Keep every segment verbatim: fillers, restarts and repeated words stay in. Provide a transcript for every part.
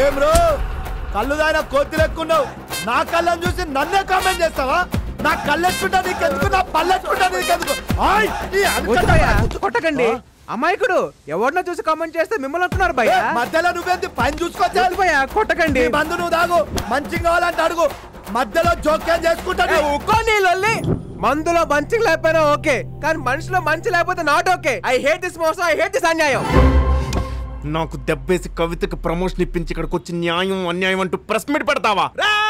ఏం బ్రో కళ్ళు దాయిన కోతి లెక్కున్నావు నా కళ్ళని చూసి నన్నే కామెంట్ చేస్తావా నా కళ్ళెట్టుకుంటా నీకెందుకు నా పళ్ళెట్టుకుంటా నీకెందుకు కొట్టకండి అమాయకుడు ఎవరినో చూసి కామెంట్ చేస్తే మిమ్మల్ని అంటున్నారు భయ్యా మధ్యలో నువ్వేంది పైన చూసుకోవచ్చు భయ్యా కొట్టకండి మందు నువ్వు తాగు మంచిగా కావాలంటే అడుగు మధ్యలో జోక్యం చేసుకుంటాను మందులో మంచి లేకపోయినా ఓకే కానీ మనిషిలో మంచి లేకపోతే not okay I hate this మోసం ఐ హేట్ దిస్ అన్యాయం నాకు దెబ్బేసి కవితకి ప్రమోషన్ ఇప్పించి ఇక్కడికి వచ్చి న్యాయం అన్యాయం అంటూ ప్రెస్ మీట్ పెడతావా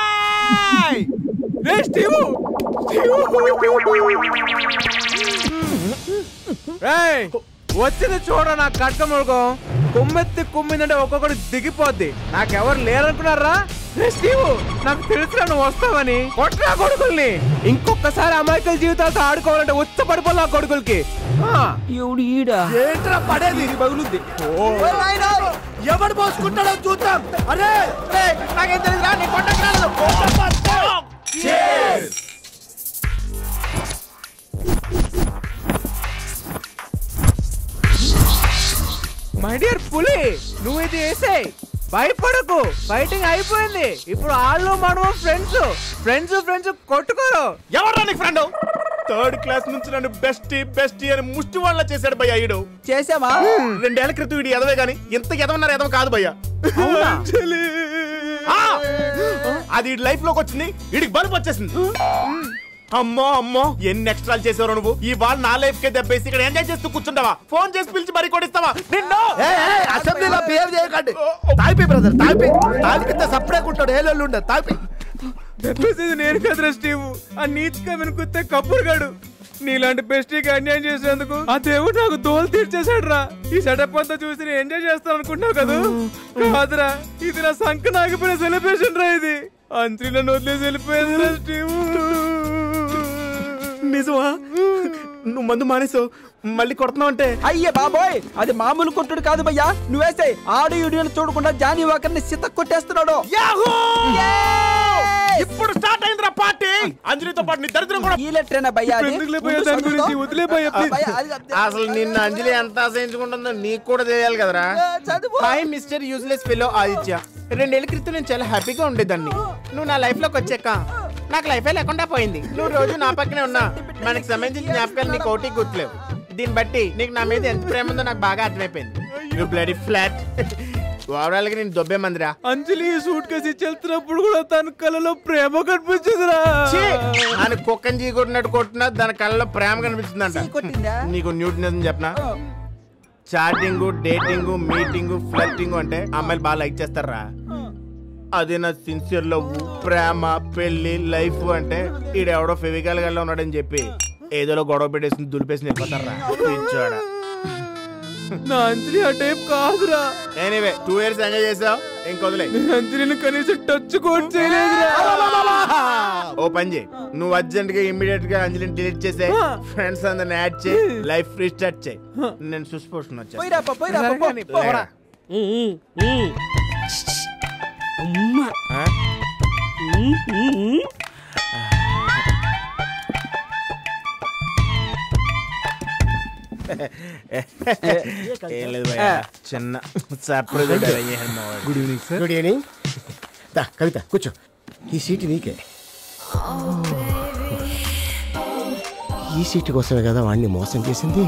వచ్చింది చూడ నా కట్ట మురుగం కుమ్మెత్తి కుమ్మిందంటే ఒక్కొక్కడు దిగిపోద్ది నాకెవరు లేరనుకున్నారా స్టీవ్ నాకు తెలుసురా నువ్వు వస్తావని కొట్టరా కొడుకుల్ని ఇంకొకసారి అమాయకుల జీవితాలతో ఆడుకోవాలంటే ఉచ్చ పడిపోలే నా కొడుకులకి ఏంట్రా పడేది బగులుద్ది ఎవడు పోసుకుంటాడో చూద్దాం అరే నాకేం తెలుసురా నీ కొట్టకు మై డియర్ పులి నువ్వు ఇది వేసేయ్ భయపడకు ఫైటింగ్ అయిపోయింది ఇప్పుడు వాళ్ళు మనం ఫ్రెండ్స్ ఫ్రెండ్స్ ఫ్రెండ్స్ కొట్టుకోరు ఎవరా నీకు ఫ్రెండ్ థర్డ్ క్లాస్ నుంచి నన్ను బెస్ట్ బెస్ట్ అని ముష్టి వాళ్ళ చేశాడు భయ్యా ఈడు చేసామా రెండేళ్ల క్రితం వీడు ఎదవే గాని ఇంత ఎదవన్నారు ఎదవ కాదు భయ్యా అది లైఫ్ లోకి వచ్చింది వీడికి బలుపు వచ్చేసింది అమ్మో అమ్మో ఎన్ని ఎక్స్ట్రాలు చేసావు నువ్వు ఈ వాళ్ళు నా లైఫ్ కే దెబ్బేసి ఇక్కడ ఎంజాయ్ చేస్తూ కూర్చుంటావా ఫోన్ చేసి పిలిచి మరీ కొడిస్తావా నిన్ను అసెంబ్లీలో బిహేవ్ చేయకండి తాగిపి బ్రదర్ తాగిపి తాగిపిస్తే సపరేట్ ఉంటాడు ఏళ్ళు ఉండదు తాగిపి దెబ్బేసేది నేను కదరా స్టీవ్ ఆ నీతిగా వినుకుతే కపూర్ గాడు నీలాంటి బెస్టీకి అన్యాయం చేసేందుకు ఆ దేవుడు నాకు దోలు తీర్చేశాడు రా ఈ సెటప్ అంతా చూసి నేను ఎంజాయ్ చేస్తాను అనుకుంటున్నావు కదా కాదురా ఇది నా సంక నాగిపోయిన సెలబ్రేషన్ రా ఇది అంత్రి నన్ను వదిలేసి వెళ్ళిపోయింది రా స్టీవ్ నిజమా నువ్వు మందు మానేసావు మళ్ళీ కొడుతున్నావు అంటే అయ్యే బాబోయ్ అది మామూలు కొట్టుడు కాదు భయ్యా నువ్వేసే ఆడు వీడియోలు చూడకుండా జానీ వాకర్ ని సిత కొట్టేస్తున్నాడు ఇప్పుడు స్టార్ట్ అయిందిరా పార్టీ అంజలితో పాటు నీ దరిద్రం కూడా అసలు నిన్న అంజలి ఎంత ఆశయించుకుంటుందో నీకు కూడా తెలియాలి కదరా hi mister useless fellow Aditya రెండేళ్ల క్రితం నేను చాలా హ్యాపీగా ఉండేదాన్ని నువ్వు నా లైఫ్ లోకి వచ్చాక నాకు లైఫే లేకుండా పోయింది నువ్వు రోజు నా పక్కనే ఉన్నా మనకి సంబంధించిన జ్ఞాపకాలు నీకు ఒకటి గుర్తులేవు దీన్ని బట్టి నీకు నా మీద ఎంత ప్రేమ ఉందో నాకు బాగా అర్థమైపోయింది యు బ్లడీ ఫ్లాట్ ఓవరాల్ గా నేను దొబ్బే మందిరా అంజలి సూట్ కేసి వెళ్తున్నప్పుడు కూడా తన కళ్ళలో ప్రేమ కనిపించిందిరా అని కుక్కని చీ కొట్టినట్టు కొట్టినా దాని కళ్ళలో ప్రేమ కనిపిస్తుందంట నీకు న్యూట్నెస్ చెప్పనా చాటింగ్ డేటింగ్ మీటింగ్ ఫ్లర్టింగ్ అంటే అమ్మాయిలు బాగా లైక్ చేస్తారా అదే నా సిన్సియర్ లవ్ ప్రేమ పెళ్లి లైఫ్ అంటే ఈడెవడో ఫెవికల్ గా ఉన్నాడని చెప్పి ఏదో గొడవ పెట్టేసి దులిపేసి నిలిపోతారా చూడ నా అంజలి ఆ టైప్ కాదురా ఎనీవే టూ ఇయర్స్ ఎంజాయ్ చేసావు ఇంకొదిలే అంజలిని కనీసం టచ్ కూడా చేయలేదురా ఓ పని చేయి నువ్వు అర్జెంట్ గా ఇమ్మీడియట్ గా అంజలిని డిలీట్ చేసే ఫ్రెండ్స్ అందరిని యాడ్ చేయి లైఫ్ రీస్టార్ట్ చేయి నేను సుస్పోషన్ వచ్చా ఏం లేదు భయ్యా చిన్న surprise good evening sir good evening దా కవిత కూర్చో ఈ సీటు నీకే ఈ సీటు కోసమే కదా వాడిని మోసం చేసింది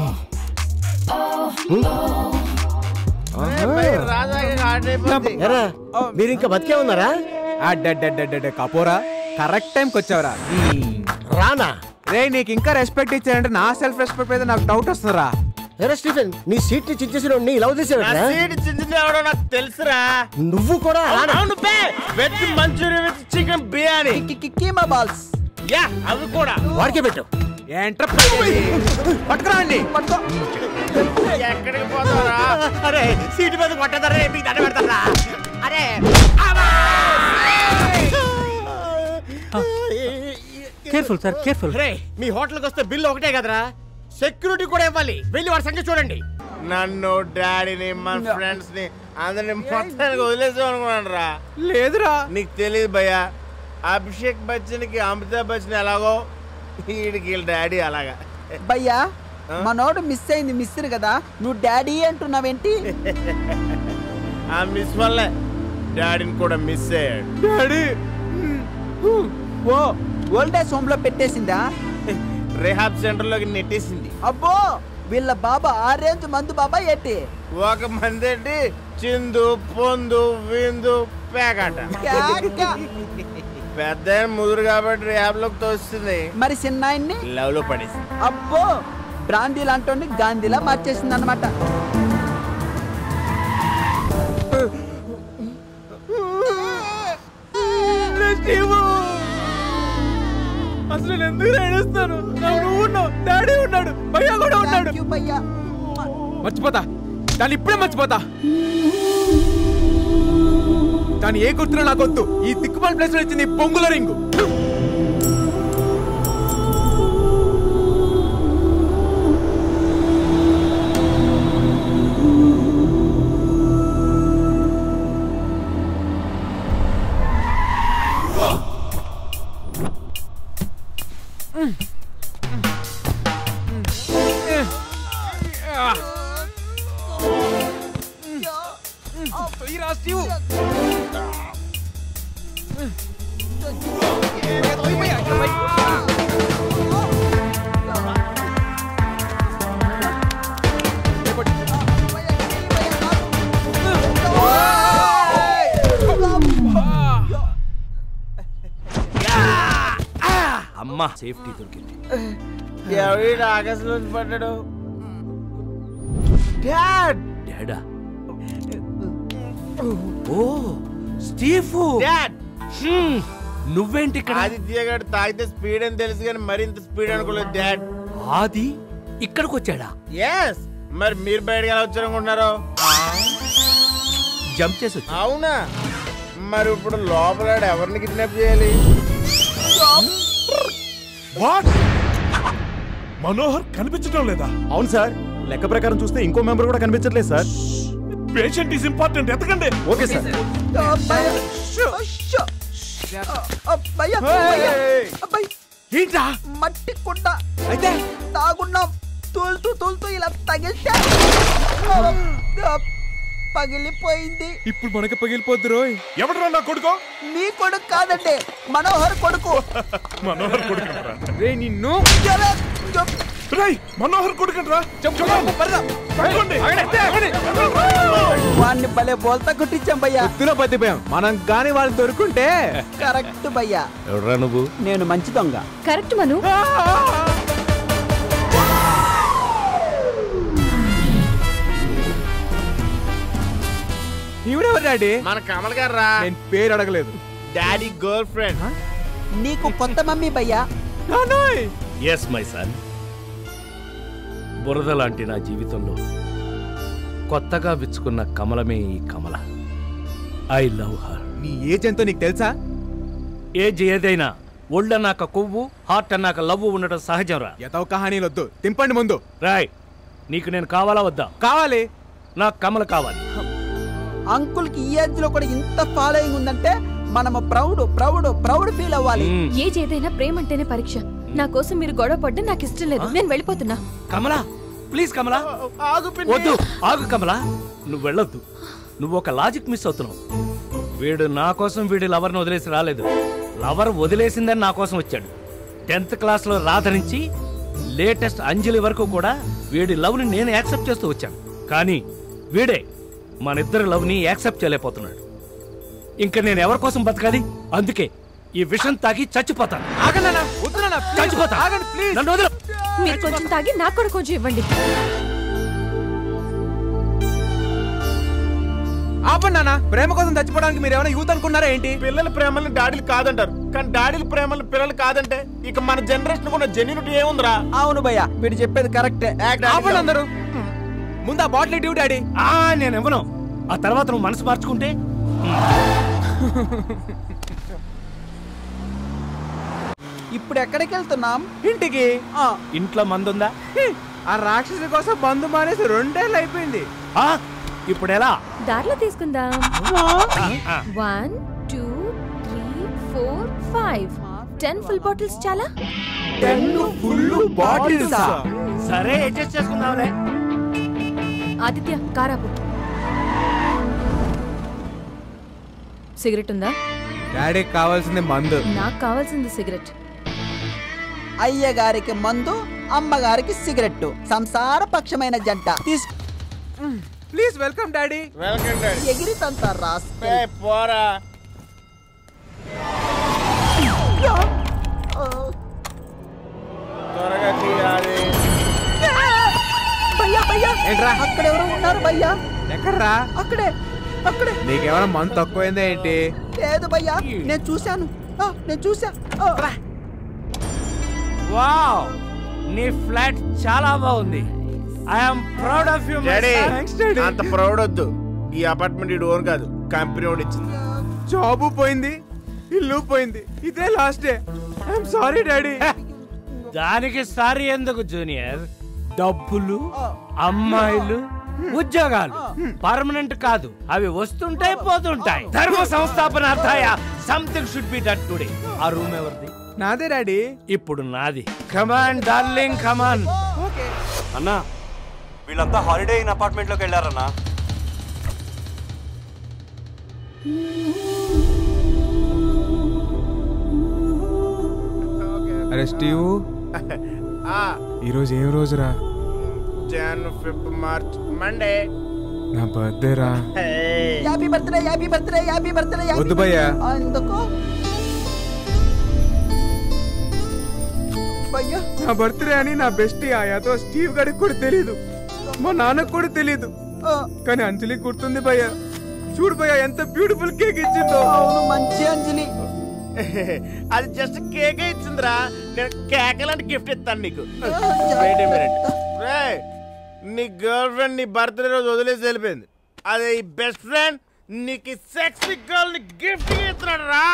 మీరు ఇంకా బతికే ఉన్నారా కపోరా కరెక్ట్ టైంకి వచ్చావురా రానా రే నీకు ఇంకా రెస్పెక్ట్ ఇచ్చారంటే నా సెల్ఫ్ రెస్పెక్ట్ మీద నాకు డౌట్ వస్తుందిరా స్టీఫెన్ నీ సీట్ ని చించేసిన లవ్ చేసాడు నాకు తెలుసురా నువ్వు కూడా veg Manchurian with chicken biryani keema balls yeah అవి కూడా వాడికే పెట్టు ఏంట్రా పట్టుకురాండి పట్టుకో ఎక్కడికి పోతారా అరే సీటు మీద కొట్టేదారా మీకు దండ పెడతారా అరే కేర్ఫుల్ సార్ కేర్ఫుల్ రే మీ హోటల్కి వస్తే బిల్లు ఒకటే కదరా సెక్యూరిటీ కూడా ఇవ్వాలి వెళ్ళి వాడి సంగతి చూడండి నన్ను డాడీని మన ఫ్రెండ్స్ ని అందరిని మొత్తానికి వదిలేసాం అనుకున్నాను రా లేదురా నీకు తెలియదు భయ్యా అభిషేక్ బచ్చన్ కి అమితాబ్ బచ్చన్ ఎలాగో వీడికి వీళ్ళ డాడీ అలాగా భయ్యా మనోడు మిస్ అయింది మిస్ కదా నువ్వు డాడీ అంటున్నావేంటి ఆ మిస్ వల్లే డాడీని కూడా మిస్ అయ్యాడు. డాడీ ఓ ఓల్డ్ ఏజ్ హోమ్ లో పెట్టేసిందా? రిహాబ్ సెంటర్ లోకి నెట్టేసింది. అబ్బో వీళ్ళ బాబా ఆరేంజ్ మందు బాబా ఏంటి? ఒక మంది ఏంటి చిందు పొందు విందు పేకాట. పెద్ద ముదురు కాబట్టి రిహాబ్ లోకి తోస్తుంది. మరి చిన్నాయన్ని లవ్ లో పడేసింది. అబ్బో బ్రాందీ లాంటి గాంధీలా మార్చేసింది అనమాట. అసలు నేను ఎందుకు ఏడుస్తాను? నువ్వు ఉన్నావు, డాడీ ఉన్నాడు, భయ్యా కూడా ఉన్నాడు. మర్చిపోతా దాన్ని, ఇప్పుడే మర్చిపోతా. దాని ఏ గుర్తులో నాకు వద్దు. ఈ దిక్కుమాల ప్లేస్ లో వచ్చింది పొంగుల రింగు. అమ్మా సేఫ్టీ దొరికింది. ఎవరి ఆకాశంలో పడ్డాడు? డాడ్ డాడా? Oh Steve. డాడ్ నువ్వేంటి ఇక్కడ? ఆదిత్య గారు తాగితే స్పీడ్ అని తెలుసు కానీ మరింత స్పీడ్ అనుకోలేదు డాడ్. ఆది ఇక్కడికి వచ్చాడా? ఎస్. మరి మీరు బయటకు ఎలా వచ్చారనుకుంటున్నారు? జంప్ చేసి వచ్చా. అవునా? మరి ఇప్పుడు లోపల ఎవరిని కిడ్నాప్ చేయాలి? వాట్? మనోహర్ కనిపించడం లేదా? అవును సార్, లెక్క ప్రకారం చూస్తే ఇంకో మెంబర్ కూడా కనిపించట్లేదు సార్. పేషెంట్ ఈస్ ఇంపార్టెంట్, ఎతకండి. Okay sir. ఏంటా మట్టి కుండ అయితే తాగున్నాం, తూలుతూ తూలుతూ ఇలా తగిలితే పగిలిపోయింది. ఇప్పుడు మనకి పగిలిపోద్దు రోయ్. ఎవడరా నా కొడుకో? మీ కొడుకు కాదండి, మనోహర్ కొడుకు. మనోహర్ కొడుకంటరా? రే నిన్ను రేయ్, మనోహర్ కొడుకంటరా? వాడిని భలే బోల్తా కొట్టించాం భయ్యా. గుర్తులో బతిపోయాం మనం, గాని వాళ్ళు దొరుకుంటే. కరెక్ట్ భయ్యా. ఎవడరా నువ్వు? నేను మంచి దొంగ. కరెక్ట్ మను. ఈవిడెవరు డాడీ? మన కమల్ గారు రా. నేను పేరు అడగలేదు. Daddy girl friend. నీకు కొత్త మమ్మీ భయ్యా. Yes my son. బురద లాంటి నా జీవితంలో కొత్తగా విచ్చుకున్న కమలమే ఈ కమల. I love her. నీ ఏజ్ ఎంతో నీకు తెలుసా? ఏజ్ ఏదైనా ఒళ్ళన్నాక కొవ్వు, హార్ట్ అన్నాక లవ్వు ఉండటం సహజం రా. ఎతవ కహానీలు వద్దు, తింపండి ముందు. రాయ్, నీకు నేను కావాలా వద్దా? కావాలి. నాకు కమల కావాలి. అంకుల్ కి ఈ ఏజ్ లో కూడా ఇంత ఫాలోయింగ్ ఉందంటే మనము ప్రౌడ్ ప్రౌడ్ ప్రౌడ్ ఫీల్ అవ్వాలి. ఏజ్ ఏదైనా ప్రేమ అంటేనే పరీక్ష. నా కోసం మీరు గొడవ పడ్డా నాకు ఇష్టం లేదు. నేను వెళ్ళిపోతున్నా. కమలా ప్లీజ్ కమలా. వద్దు, ఆగు కమలా, నువ్వు వెళ్ళొద్దు. నువ్వు ఒక లాజిక్ మిస్ అవుతున్నావు. వీడు నా కోసం వీడి లవర్ని వదిలేసి రాలేదు. లవర్ వదిలేసిందని నా కోసం వచ్చాడు. టెన్త్ క్లాస్ లో రాధ నుంచి లేటెస్ట్ అంజలి వరకు కూడా వీడి లవ్ ని నేను యాక్సెప్ట్ చేస్తూ వచ్చాను. కానీ వీడే మన ఇద్దరు లవ్ ని యాక్సెప్ట్ చేయలేకపోతున్నాడు. ఇంకా నేను ఎవరి కోసం బతకాలి? అందుకే ఈ విషం తాగి చచ్చిపోతాను. చచ్చిపోతా. నన్ను వదిలు. మీరు కొంచెం తాగి నాకు కూడా కొంచెం ఇవ్వండి. ఆపండి నాన్న. ప్రేమ కోసం చచ్చిపోవడానికి మీరు ఏమైనా యూత్ అనుకున్నారా ఏంటి? పిల్లల ప్రేమల్ని డాడీలు కాదంటారు, కానీ డాడీల ప్రేమల్ని పిల్లలు కాదంటే ఇక మన జనరేషన్ కూడా జెన్యూనిటీ ఏముందిరా? అవును భయ్యా, వీడు చెప్పేది కరెక్టే. ఆపండి అందరూ. ముందు ఆ బాటిల్ ఇవ్వు డాడీ. ఆ నేను ఇవ్వను. ఆ తర్వాత నువ్వు మనసు మార్చుకుంటే. ఇప్పుడు ఎక్కడికి వెళ్తున్నాం? ఇంటికి. ఇంట్లో మందుందా? ఆ రాక్షసుల కోసం బంధు మానేసి రెండేళ్ళు అయిపోయింది. ఆ ఇప్పుడు ఎలా? దారిలో తీసుకుందాం. One two three four five ten full bottles చాలా. Ten full bottles. సరే అడ్జస్ట్ చేసుకుందాంలే. ఆదిత్య కారాపు. సిగరెట్ ఉందా? డాడీకి కావాల్సింది మందు. నాకు కావాల్సింది సిగరెట్. అయ్య గారికి మందు, అమ్మగారికి సిగరెట్. సంసార పక్షమైన జంట. Please welcome daddy. Welcome daddy. ఎగిరితంత రాస్ పోరా. త్వరగా తీయాలి. భయ్యా భయ్యా ఏంట్రా? అక్కడ ఎవరో ఉన్నారు భయ్యా. ఎక్కడ్రా? అక్కడే అక్కడే. నీకేమైనా మందు తక్కువైందా ఏంటి? లేదు భయ్యా, నేను చూశాను. ఆ, నేను చూసా. ఆ. వావ్, నీ ఫ్లాట్ చాలా బాగుంది. I am proud of you. Daddy thanks daddy. అంత ప్రౌడ్ వద్దు. ఈ అపార్ట్మెంట్ ఈ డోర్ కాదు, కంపెనీ వాడు ఇచ్చింది. జాబు పోయింది, ఇల్లు పోయింది. ఇదే last day. I'm sorry daddy. దానికి సారీ ఎందుకు జూనియర్? డబ్బులు, అమ్మాయిలు, ఉద్యోగాలు పర్మనెంట్ కాదు, అవి వస్తుంటాయి పోతుంటాయి. ధర్మ సంస్థాపనార్థాయ something should be done today. ఆ రూమ్ ఎవరిది? నాదే డాడీ. ఇప్పుడు నాది. Come on darling come on. అన్నా వీళ్ళంతా హాలిడే ఇన్ అపార్ట్మెంట్ లోకి వెళ్ళారన్నా. అరే స్టీవ్, ఈరోజు ఏం రోజురా? Jan Feb March Monday. నా బర్త్డే రా. Happy birthday, happy birthday, happy birthday. వద్దు భయ్యా. ఎందుకు భయ్యా? నా బర్త్డే అని నా బెస్టీ ఆయాతో స్టీవ్ గడికి కూడా తెలీదు, మా నాన్నకు కూడా తెలీదు. కానీ అంజలికి గుర్తుంది భయ్యా. చూడు భయ్యా ఎంత బ్యూటిఫుల్ కేక్ ఇచ్చిందో. అవును, మంచి అంజలి. అది జస్ట్ కేక్ ఇచ్చిందిరా. నేను కేక్ లాంటి గిఫ్ట్ ఇస్తాను నీకు. Wait a minute. రేయ్, నీ గర్ల్ ఫ్రెండ్ నీ బర్త్డే రోజు వదిలేసి వెళ్ళిపోయింది. అదే ఈ బెస్ట్ ఫ్రెండ్ నీకు సెక్సీ గర్ల్ ని గిఫ్ట్ ఇస్తున్నాడు రా.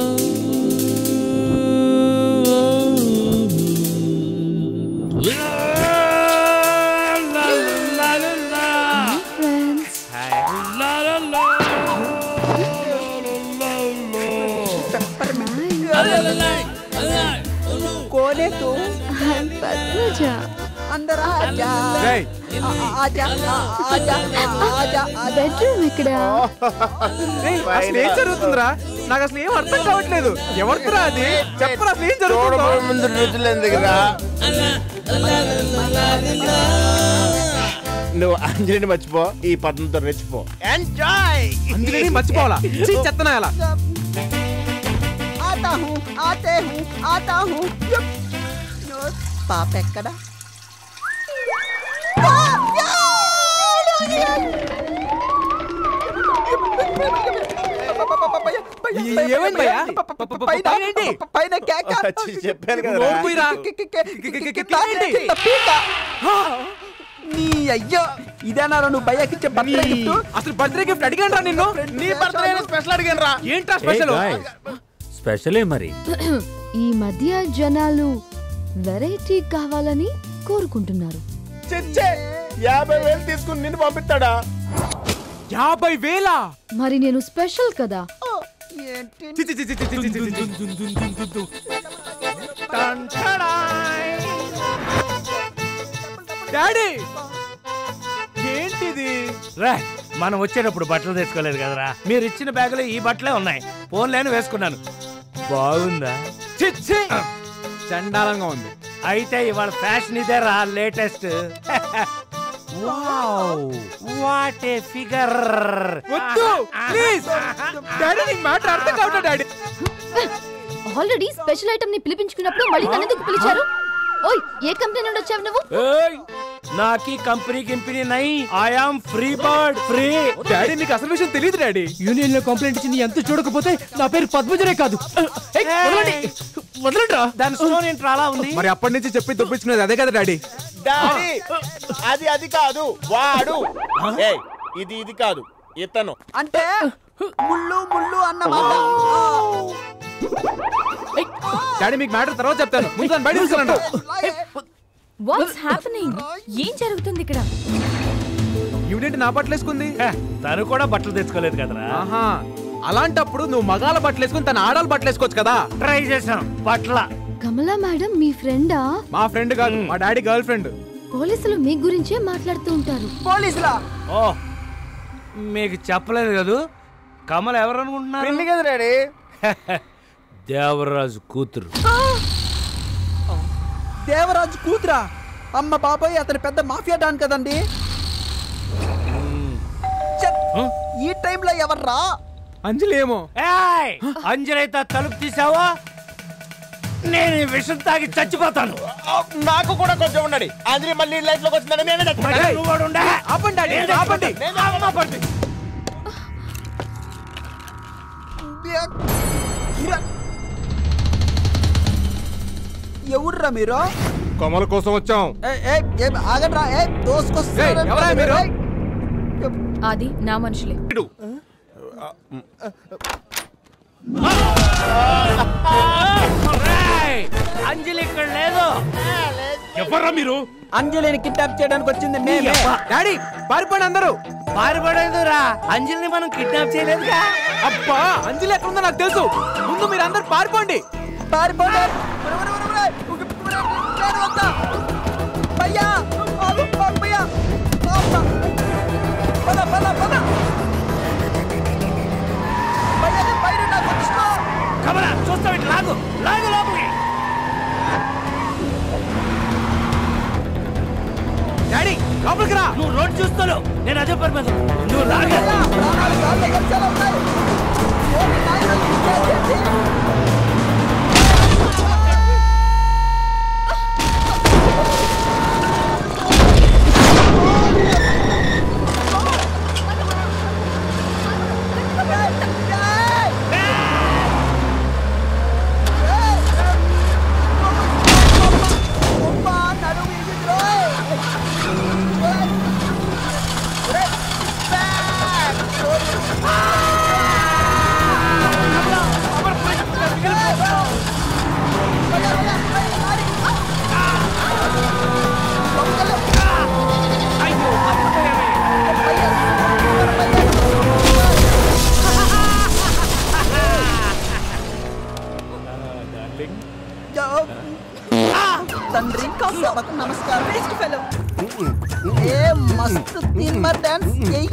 కోనే తూ పద్మజ. అందరూ ఆజా రేయ్, ఆజా ఆజా ఆజా. బెడ్రూమ్ ఇక్కడ. రేయ్, అసలు ఏం జరుగుతుందిరా? నాకు అసలు ఏం అర్థం కావట్లేదు. ఎవరిరా అది? చెప్పరా అసలు ఏం జరుగుతుందో? చూడబోయే ముందు రుచులు ఎందుకురా? నువ్వు అంజలిని మర్చిపో, ఈ పద్మంతో రెచ్చిపో. ఎంజాయ్. అంజలిని మర్చిపోవాలా? చీ, చెత్తనా ఎలా? आता हूँ, आते हूँ, आता हूँ. पाप ఎక్కడ? ఏమైంది భయ్యా? పైన కేక. చెప్పాను కదా. నోరు పోయిరా. నీ అయ్యో, ఇదేనారా నువ్వు భయ్యాకి ఇచ్చే బర్త్డే గిఫ్ట్? అసలు బర్త్డే గిఫ్ట్ అడిగాను రా నిన్ను. నీ బర్త్డే స్పెషల్ అడిగాను రా. ఏంట్రా స్పెషల్? స్పెషలే మరి. ఈ మధ్య జనాలు వెరైటీ కావాలని కోరుకుంటున్నారు. చిచ్చే, యాభై వేలు తీసుకుని నిన్ను పంపిస్తాడా? యాభై వేల? మరి నేను స్పెషల్ కదా. ఏంటి డాడీ, ఏంటిది? రా, మనం వచ్చేటప్పుడు బట్టలు తెచ్చుకోలేదు కదరా. మీరు ఇచ్చిన బ్యాగులో ఈ బట్టలే ఉన్నాయి. ఫోన్లేని వేసుకున్నాను. బాగుందా? చిచ్చి, చండాలంగా ఉంది. అయితే ఇవాళ ఫ్యాషన్ ఇదే రా, latest. Wow, what a figure. వద్దు ప్లీజ్ డాడీ, నీకు మ్యాటర్ అర్థం కావట్లేదు డాడీ. ఆల్రెడీ స్పెషల్ ఐటమ్ ని పిలిపించుకున్నప్పుడు మళ్ళీ నన్నెందుకు పిలిచారు? ఓయ్, ఏ కంపెనీ నుండి వచ్చావు నువ్వు? ఏయ్, నాకి కంపెనీ కంపెనీ నై. I am free bird, free. Daddy, నీకు అసలు విషయం తెలియదు డాడీ. యూనియన్ లో కంప్లైంట్ ఇచ్చింది ఎంత చూడకపోతే నా పేరు పద్మజనే కాదు. వదలండి. దాని స్టోన్ ఏంట్రా అలా ఉంది? మరి అప్పటి నుంచి చెప్పి దొప్పించుకునేది అదే కదా డాడీ. డాడీ, అది అది కాదు, వాడు. ఏయ్, ఇది ఇది కాదు, ఇతను. అంటే ముళ్ళు ముళ్ళు అన్నమాట. డాడీ, మీకు మ్యాటర్ తర్వాత చెప్తాను. ముందు దాన్ని బయట తీసుకురండి. What's happening? ఏం జరుగుతుంది ఇక్కడ? ఈవిడేంటి నా బట్టలు వేసుకుంది? హ, తను కూడా బట్టలు తెచ్చుకోలేదు కదరా. ఆహా, అలాంటప్పుడు నువ్వు మగాల బట్టలు వేసుకుని తన ఆడాల బట్టలు వేసుకోవచ్చు కదా. ట్రై చేసాం బట్టల. కమలా మేడం మీ ఫ్రెండా? మా ఫ్రెండ్ కాదు, మా డాడీ గర్ల్ ఫ్రెండ్. పోలీసులు మీ గురించే మాట్లాడుతూ ఉంటారు. పోలీసులా? ఓ, మీకు చెప్పలేదు కదూ. కమల ఎవరు అనుకుంటున్నారు? పిన్ని కదా డాడీ. దేవరాజు కూతురు. దేవరాజు కూతురా? అమ్మ బాబాయ్, అతని పెద్ద మాఫియా డాన్ కదండి. ఈ టైంలో ఎవర్రా? అంజలి ఏమో. అంజలి అయితే తలుపు తీసావా నేను విషం తాగి చచ్చిపోతాను. నాకు కూడా కొంచెం ఉండండి. అంజలి మళ్ళీ లైఫ్ లోకి వచ్చిందని నేనే ఆపండి. ఎవర్రా మీరు? కమల కోసం వచ్చాం. ఆగండ్రా. ఎవరా మీరు? అది నా మనుషులే. అంజలి ఇక్కడ లేదు. ఎవరా మీరు? అంజలిని కిడ్నాప్ చేయడానికి వచ్చింది మేమే. డాడీ పారిపోండి అందరూ. పారిపడేదురా, అంజలిని మనం కిడ్నాప్ చేయలేదుగా. అబ్బా, అంజలి ఎక్కడ ఉందో నాకు తెలుసు. ముందు మీరు అందరు పారిపోండి. పారిపోండి. భయ్యా, భయ్యా, పద పద పద. కమలా చూస్తావు, లాగు లాగు లోపలికి. డాడీ లోపలికి రా. నువ్వు రోడ్ చూస్తావు, నేను అదే పని మీద. నువ్వు లాగా. తండ్రి నమస్కారం. ఏ మస్తు తిమ్మర్ డాన్స్.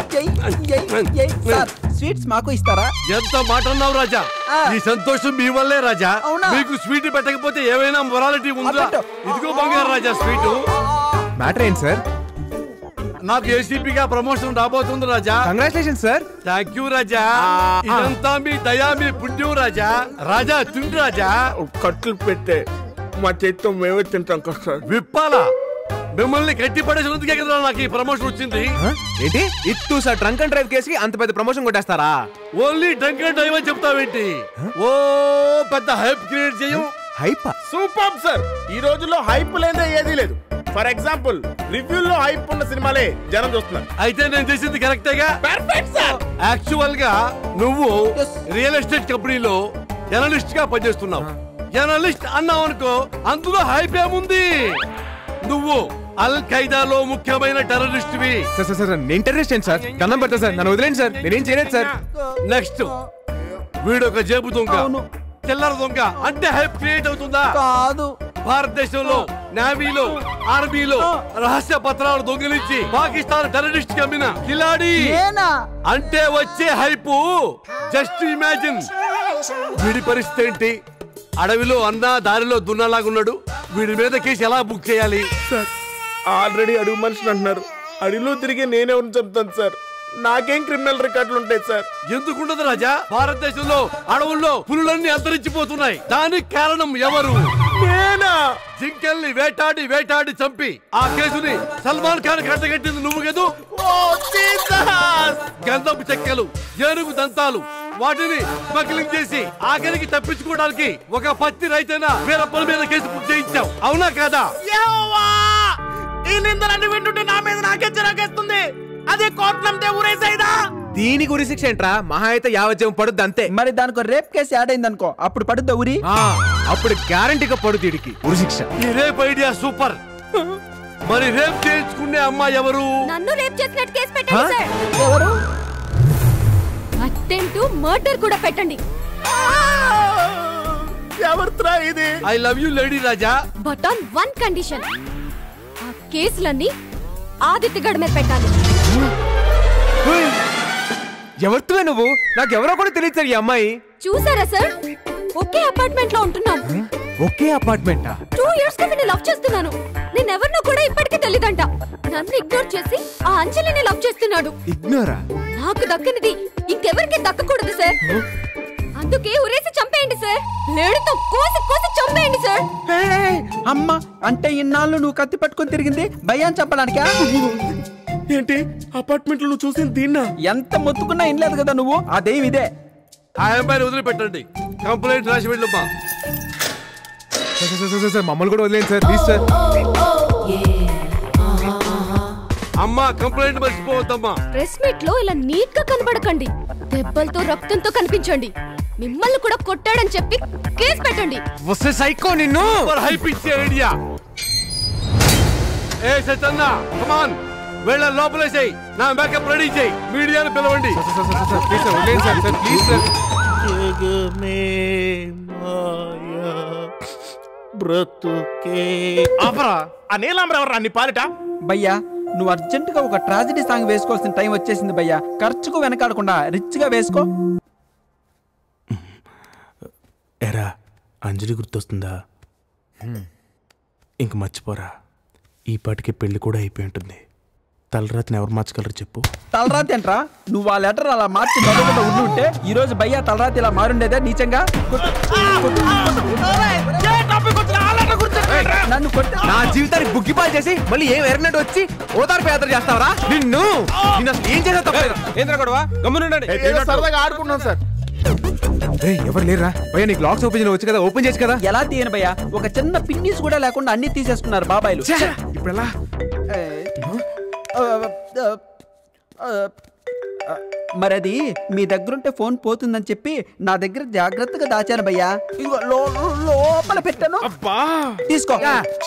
సార్ స్వీట్స్ మాకు ఇస్తారా? ఎంత మాట అన్నావు రాజా. ఈ సంతోషం మీ వల్లే రాజా. మీకు స్వీట్ పెట్టకపోతే ఏమైనా మొరాలిటీ ఉందా? ఇదిగో బంగారు రాజా స్వీట్. మ్యాటర్ ఏంటి సార్? నాకు ఏసీపీగా ప్రమోషన్ రాబోతుంది Raja. Congratulation sir. Thank you Raja. ఇదంతా మీ దయా, మీ పుణ్యం రాజా. రాజా తిండు రాజా. కట్లు పెట్టే మా చేతితో మేమే తింటాం కదా సార్. విప్పాలా? మిమ్మల్ని కట్టి పడేసినందుకే కదా నాకు ఈ ప్రమోషన్ వచ్చింది. ఏంటి ఇత్తు సార్ డ్రంక్ అండ్ డ్రైవ్ కేసుకి అంత పెద్ద ప్రమోషన్ కొట్టేస్తారా? ఓన్లీ డ్రంక్ అండ్ డ్రైవ్ అని చెప్తావేంటి? ఓ పెద్ద హైప్ క్రియేట్ చేయం. Hype super sir. ఈ రోజుల్లో హైప్ లేదే ఏదీ లేదు. ఫర్ ఎగ్జాంపుల్ రివ్యూల్లో హైప్ ఉన్న సినిమాలే జనం చూస్తున్నారు. అయితే నేను చేసింది కరెక్టేగా? Perfect sir. యాక్చువల్ గా నువ్వు రియల్ ఎస్టేట్ కంపెనీలో జర్నలిస్ట్ గా పనిచేస్తున్నావు. జర్నలిస్ట్ అన్నావు అనుకో, అందులో హైప్ ఏముంది? నువ్వు అల్ ఖైదాలో ముఖ్యమైన టెర్రరిస్ట్ వి. సార్ సార్ సార్ నేను టెర్రరిస్ట్ ఏంటి సార్? దండం పెడతా సార్, నన్ను వదిలేండి సార్, నేనేం చేయలేదు సార్. నెక్స్ట్ వీడు ఒక జేబు దొంగ, చిల్లర దొంగ అంటే హైప్ క్రియేట్ అవుతుందా? కాదు. భారతదేశంలో నేవీలో ఆర్మీలో రహస్య పత్రాలు దొంగిలించి పాకిస్తాన్ టెర్రరిస్ట్ కమ్మిన కిలాడి అంటే వచ్చే హైపు జస్ట్ ఇమాజిన్. వీడి పరిస్థితి ఏంటి? అడవిలో అన్న దారిలో దున్నలాగున్నాడు. వీడి మీద కేసు ఎలా బుక్ చేయాలి? సార్ ఆల్రెడీ అడుగు మనుషులు అంటున్నారు. అడవిలో తిరిగి నేనెవరిని చెప్తాను సార్? నాకేం క్రిమినల్ రికార్డులు ఉంటాయి సార్? ఎందుకుండదు రాజా? భారతదేశంలో అడవుల్లో పులులన్నీ అంతరించిపోతున్నాయి. దానికి కారణం ఎవరు? నేనా? జింకల్ని వేటాడి వేటాడి చంపి ఆ కేసుని సల్మాన్ ఖాన్ కట్టగట్టింది నువ్వు కదూ? గంధపు చెక్కలు, ఏనుగు దంతాలు, వాటిని స్మగ్లింగ్ చేసి ఆఖరికి తప్పించుకోవడానికి ఒక పత్తి రైతైనా వీరప్పల మీద కేసు బుక్ చేయించావు, అవునా కాదా? ఈ నిందలన్నీ వింటుంటే నా మీద నాకే చిరాకేస్తుంది. అదే కోర్టు నమ్మితే ఊరేసేదా? దీనికి ఉరి శిక్ష ఏంట్రా? మహా అయితే యావజ్జం పడుద్ది అంతే. మరి దానికి రేప్ కేసు యాడ్ అయింది అనుకో, అప్పుడు పడుద్దా ఉరి? అప్పుడు గ్యారంటీగా పడుద్ది వీడికి ఉరి శిక్ష. ఈ రేప్ ఐడియా సూపర్. మరి రేప్ చేయించుకునే అమ్మాయి ఎవరు? నన్ను రేప్ చేసినట్టు కేసు పెట్టండి సార్. ఎవరు? అటెంప్ట్ మర్డర్ కూడా పెట్టండి. ఎవరిత్రా ఇది? I love you lady Raja. But on one condition. ఆ కేసులన్నీ ఆదిత్య గడ్ మీద పెట్టాలి. ఎవరితో నువ్వు? నాకు ఎవరో కూడా తెలియదు సార్ ఈ అమ్మాయి. చూసారా సార్, ఒకే అపార్ట్మెంట్ లో ఉంటున్నాం. ఒకే అపార్ట్మెంటా? టూ ఇయర్స్ గా నేను లవ్ చేస్తున్నాను. నేను ఎవరినో కూడా ఇప్పటికీ తెలీదంట. నన్ను ఇగ్నోర్ చేసి ఆ అంజలిని లవ్ చేస్తున్నాడు. ఇగ్నోరా? నాకు దక్కనిది ఇంకెవరికి దక్కకూడదు సార్. అందుకే ఉరేసి చంపేయండి సార్. లేడుతో కోసి కోసి చంపేయండి సార్. అమ్మ అంటే ఇన్నాళ్ళు నువ్వు కత్తి పట్టుకొని తిరిగింది భయాన్ని చంపడానికా? ఏంటి అపార్ట్మెంట్ లో నువ్వు చూసింది దీన్నా? ఎంత మొత్తుకున్నా ఇన్లేదు కదా నువ్వు. అదేం ఇదే. ఆ అమ్మాయిని వదిలిపెట్టండి. కంప్లైంట్ రాసి వెళ్ళమ్మా. సార్ మమ్మల్ని కూడా వదిలేండి సార్ ప్లీజ్ సార్. అమ్మా కంప్లైంట్ మర్చిపోవద్దమ్మా. ప్రెస్ మీట్ లో ఇలా నీట్ గా కనబడకండి. దెబ్బలతో రక్తంతో కనిపించండి. మిమ్మల్ని కూడా కొట్టాడని చెప్పి కేసు పెట్టండి. వస్తే సైకో నిన్ను. High pitch idea. ఏ సతన్న కమాన్ వెళ్ళ లోపలేసేయ్. నా మేకప్ రెడీ చేయి. మీడియాని పిలవండి. ప్లీజ్ సార్ వదిలేండి సార్ సార్ ప్లీజ్ సార్. ఆపరా ఆ నీలాంబరం ఎవరు నీ పాలిట? భయ్యా నువ్వు అర్జెంట్ గా ఒక ట్రాజడీ సాంగ్ వేసుకోవాల్సిన టైం వచ్చేసింది భయ్యా. ఖర్చుకు వెనకాడకుండా రిచ్ గా వేసుకో. ఎరా అంజలి గుర్తొస్తుందా? ఇంక మర్చిపోరా. ఈ పాటికి పెళ్లి కూడా అయిపోయి ఉంటుంది. తలరాతిని ఎవరు మార్చగలరు చెప్పు? తలరాతి అంటరా? నువ్వు ఆ లెటర్ అలా మార్చి చదవకుండా ఉండి ఉంటే ఈ రోజు భయ్యా తలరాతి ఇలా మారుండేదే నీచంగా. నన్ను కొట్టు. నా జీవితాన్ని బుగ్గిపాలు చేసి మళ్ళీ ఏం ఎర్రనట్టు వచ్చి ఓదార్పు యాత్ర చేస్తావరా? నిన్ను నిన్ను అసలు ఏం చేసా తప్పలేదు. ఏంద్ర గొడవ? గమ్మునుండండి. సరదాగా ఆడుకుంటున్నాం సార్. ఎవరు లేరా భయ్యా? నీకు లాక్స్ ఓపెన్ వచ్చు కదా, ఓపెన్ చేసి కదా. ఎలా తీయను భయ్యా? ఒక చిన్న పిన్నీస్ కూడా లేకుండా అన్ని తీసేసుకున్నారు బాబాయిలు. ఇప్పుడు ఎలా? మరి అది మీ దగ్గరుంటే ఫోన్ పోతుందని చెప్పి నా దగ్గర జాగ్రత్తగా దాచాను భయ్యా. ఇదిగో లో- లోపల పెట్టాను. తీసుకో.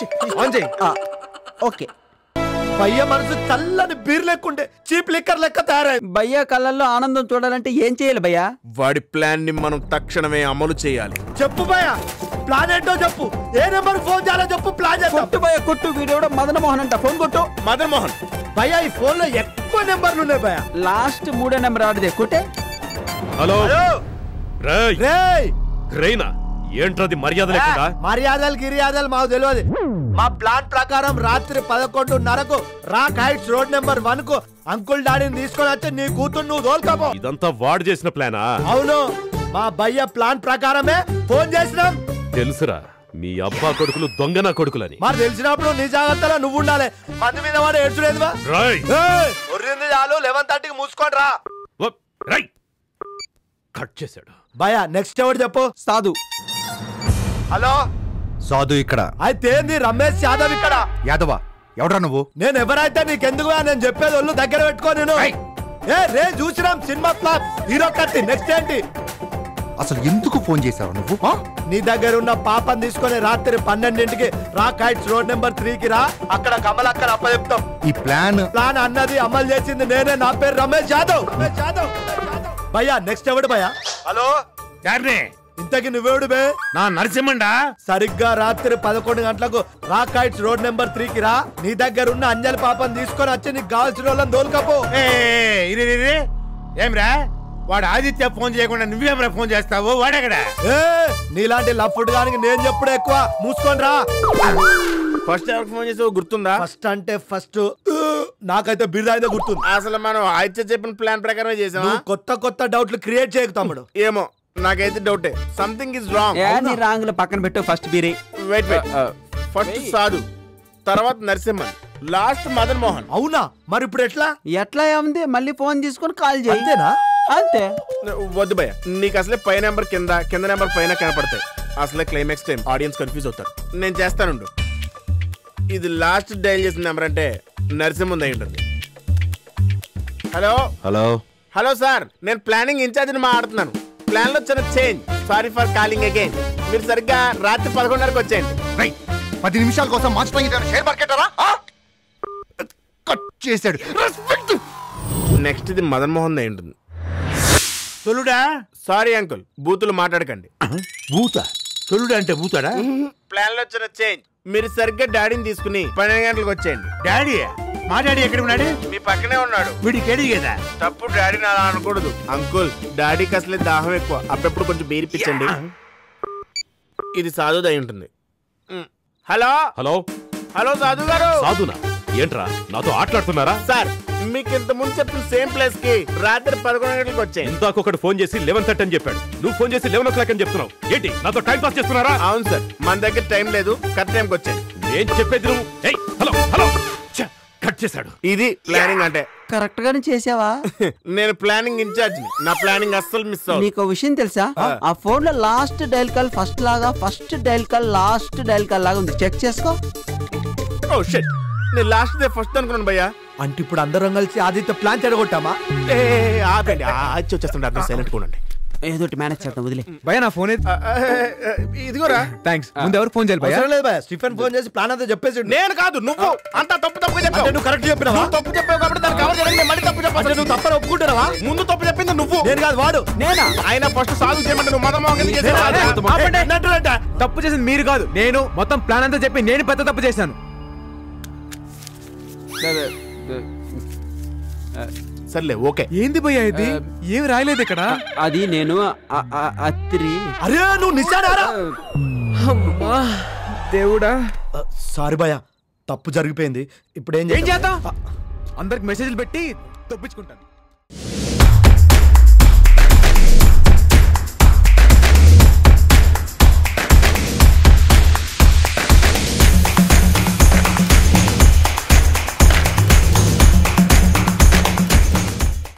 ఓకే. భయ్య మనసు చల్లని బీర్ లెక్కుండే చీప్ లిక్కర్ లెక్క తయారైంది. భయ్యా కళ్ళల్లో ఆనందం చూడాలంటే ఏం చేయాలి భయ్యా? వాడి ప్లాన్ ని మనం తక్షణమే అమలు చేయాలి. చెప్పు భయ్య ప్లాన్ ఏంటో చెప్పు. ఏ నెంబర్ ఫోన్ చేయాలో చెప్పు. ప్లాన్ చేద్దాం. కొట్టు భయ్యా కొట్టు. వీడియో మదన్ మోహన్ అంట. ఫోన్ కొట్టు. మదన్ మోహన్ భయ్య ఈ ఫోన్ లో ఎక్కువ నెంబర్లు ఉన్నాయి భయ్య. లాస్ట్ మూడో నెంబర్ ఆడదే కొట్టే. హలో రేయ్ రేయ్ రేనా ఏంట్రది మర్యాద లేకుండా? మర్యాదలు గిర్యాదలు మాకు తెలియదు. మా ప్లాన్ ప్రకారం రాత్రి పదకొండున్నరకు rock heights road number one కు అంకుల్ డాడీని తీసుకొని వచ్చి నీ కూతురు నువ్వు తోలుకపో. ఇదంతా వాడు చేసిన ప్లానా? అవును మా భయ్య ప్లాన్ ప్రకారమే ఫోన్ చేసినాం. తెలుసురా మీ అబ్బా కొడుకులు దొంగన కొడుకులని. మరి తెలిసినప్పుడు నీ జాగ్రత్తలో నువ్వు ఉండాలి. మంది మీద వాడు ఏడ్చులేదువా? ఒర్రింది చాలు. లెవెన్ థర్టీకి మూసుకోండి రా. కట్ చేశాడు. భయ్య నెక్స్ట్ ఎవరు చెప్పు. సాధు. హలో సాధు ఇక్కడ. అయితే ఏంది రమేష్ యాదవ్ ఇక్కడ. యాదవా ఎవడ్రా నువ్వు? నేను ఎవరైతే నీకెందుకు నేను చెప్పేది ఒళ్ళు దగ్గర పెట్టుకో. నేను ఏ రే చూసినాం సినిమా ఫ్లాప్ హీరో కత్తి. నెక్స్ట్ ఏంటి? అసలు ఎందుకు ఫోన్ చేశావు నువ్వు? నీ దగ్గర ఉన్న పాపని తీసుకొని రాత్రి పన్నెండింటికి rock heights road number three కి రా. అక్కడ కమల్ అక్కడ అప్పచెప్తాం. ఈ ప్లాన్ ప్లాన్ అన్నది అమలు చేసింది నేనే. నా పేరు రమేష్ యాదవ్. రమేష్ యాదవ్. భయ్యా నెక్స్ట్ ఎవడు భయ్యా? హలో ఇంతకి నువ్వెవడు బే? నా నరసింహండా. సరిగ్గా రాత్రి పదకొండు గంటలకు rock heights road number three కి రా. నీ దగ్గర ఉన్న అంజలి పాపని తీసుకొని వచ్చి నీకు కావాల్సిన వాళ్ళని దోలుకపో. ఏమ్రా వాడు ఆదిత్య ఫోన్ చేయకుండా నువ్వేమరా ఫోన్ చేస్తావు? వాడెక్కడా? నీలాంటి లఫ్డ్ గానికి నేను చెప్పుడు ఎక్కువ. మూసుకొని రా. ఫస్ట్ ఎవరికి ఫోన్ చేసావు గుర్తుందా? ఫస్ట్ అంటే ఫస్ట్ నాకైతే బిర్లా అయితే గుర్తుంది. అసలు మనం ఆదిత్య చెప్పిన ప్లాన్ ప్రకారమే చేసాం. కొత్త కొత్త డౌట్లు క్రియేట్ చేయకు తమ్ముడు. ఏమో నాకైతే డౌటే. Something is wrong. నీ రాంగులు పక్కన పెట్టు. ఫస్ట్ బీరీ. Wait wait. ఫస్ట్ సాధు, తర్వాత నరసింహన్, లాస్ట్ మదన్ మోహన్. అవునా? మరి ఇప్పుడు ఎట్లా? ఎట్లా ఏముంది? మళ్ళీ ఫోన్ తీసుకొని కాల్ చేయి. అంతేనా? అంతే. వద్దు భయ్య, నీకు అసలే పై నెంబర్ కింద కింద నెంబర్ పైన కనపడతాయి. అసలే క్లైమాక్స్ టైం ఆడియన్స్ కన్ఫ్యూజ్ అవుతారు. నేను చేస్తానుండు. ఇది లాస్ట్ డైల్ చేసిన నెంబర్ అంటే నరసింహన్ అయి ఉంటుంది. హలో హలో హలో సార్, నేను ప్లానింగ్ ఇన్ఛార్జిని మాట్లాడుతున్నాను. ప్లాన్ లో చిన్న change. Sorry for calling again. మీరు సరిగ్గా రాత్రి పదకొండున్నరకు వచ్చేయండి. పది నిమిషాల కోసం మార్చడానికి షేర్ మార్కెటరా కట్ చేశాడు. నెక్స్ట్ ఇది మదన్ మోహన్ అయి ఉంటుంది. సొలుడా? సారీ అంకుల్, బూతులు మాట్లాడకండి. బూత? సొలుడా అంటే బూతాడా? ప్లాన్ లో చిన్న చేంజ్. మీరు సరిగ్గా డాడీని తీసుకుని పన్నెండు గంటలకు వచ్చేయండి. డాడీ మా డాడీ ఎక్కడ ఉన్నాడు? మీ పక్కనే ఉన్నాడు. వీడికి తెలియదు కదా. తప్పు డాడీని అలా అనకూడదు అంకుల్. డాడీకి అసలే దాహం ఎక్కువ, అప్పుడప్పుడు కొంచెం బీరిపించండి. ఇది సాధుదై ఉంటుంది. హలో హలో హలో సాధు గారు. సాధునా? ఏంట్రా నాతో ఆటలాడుతున్నారా? సార్ మీకు ఇంత ముందు చెప్పిన సేమ్ ప్లేస్ కి రాత్రి పదకొండు గంటలకు వచ్చాయి. ఇందాకొకటి ఫోన్ చేసి లెవెన్ థర్టీ అని చెప్పాడు. నువ్వు ఫోన్ చేసి లెవెన్ ఓ క్లాక్ అని చెప్తున్నావు ఏంటి? నాతో టైం పాస్ చేస్తున్నారా? అవును సార్, మన దగ్గర టైం లేదు, కరెక్ట్ టైంకి వచ్చాయి. నేను చెప్పేది నువ్వు. ఏయ్ హలో హలో కట్ చేశాడు. ఇది ప్లానింగ్ అంటే. కరెక్ట్ గానే చేసావా? నేను ప్లానింగ్ ఇన్ఛార్జ్ ని. నా ప్లానింగ్ అస్సలు మిస్ అవ్వదు. నీకు విషయం తెలుసా? ఆ ఫోన్ లో లాస్ట్ డైల్ కాల్ ఫస్ట్ లాగా, first dial call last dial call లాగా ఉంది. చెక్ చేసుకో. ఓ షిట్, నేను లాస్ట్ డే ఫస్ట్ అనుకున్నాను భయ్యా. అంటే ఇప్పుడు అందరం కలిసి ఆదిత్య ప్లాన్ చెడగొట్టామా? ఏ ఆపండి, ఆచి వచ్చేస్తుండే. అర్థం సైలెంట్ ఉండండి. ఏదోటి మేనేజ్ చేద్దాం, వదిలే. భయ నా ఫోన్ ఇదిగోరా. థ్యాంక్స్. ముందు ఎవరు ఫోన్ చేయాలి భయ? అవసరం లేదు భయ, స్టీఫెన్ ఫోన్ చేసి ప్లాన్ అంతా చెప్పేసి. నేను కాదు, నువ్వు అంతా తప్పు తప్పుగా చెప్పావు. నువ్వు కరెక్ట్ చెప్పినావా? తప్పు చెప్పావు కాబట్టి దానికి కవర్ చేయడానికి మళ్ళీ తప్పు చెప్పావు. నువ్వు తప్పని ఒప్పుకుంటున్నావా? ముందు తప్పు చెప్పింది నువ్వు, నేను కాదు వాడు. నేనా? ఆయన ఫస్ట్ సాగు చేయమంటే నువ్వు మతం మోగం తప్పు చేసింది మీరు కాదు, నేను. మొత్తం ప్లాన్ అంతా చెప్పి నేను పెద్ద తప్పు చేశాను. సర్లే ఓకే. ఏంది భయ్యా ఇది? ఏమి రాయలేదు ఇక్కడ. అది నేను అత్రి. అరే నువ్వు నిశానారా? దేవుడా, సారీ భయ, తప్పు జరిగిపోయింది. ఇప్పుడు ఏం ఏం చేద్దాం? అందరికి మెసేజ్లు పెట్టి తప్పించుకుంటాను.